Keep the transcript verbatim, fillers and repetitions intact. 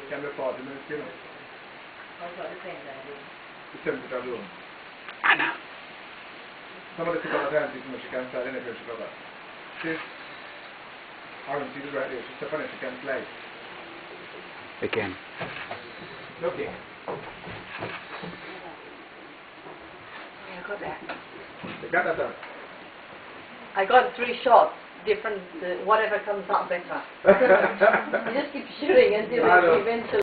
can be forty minutes, you know. Also depends on the The temperature alone. Anna. Somebody took out a hand, she can start anything she got. See? I don't see the right there. She's up on it, she can slide. Again. Okay. I got that. You got that done? I got three shots, different, uh, whatever comes out better. You just keep shooting until I know. eventually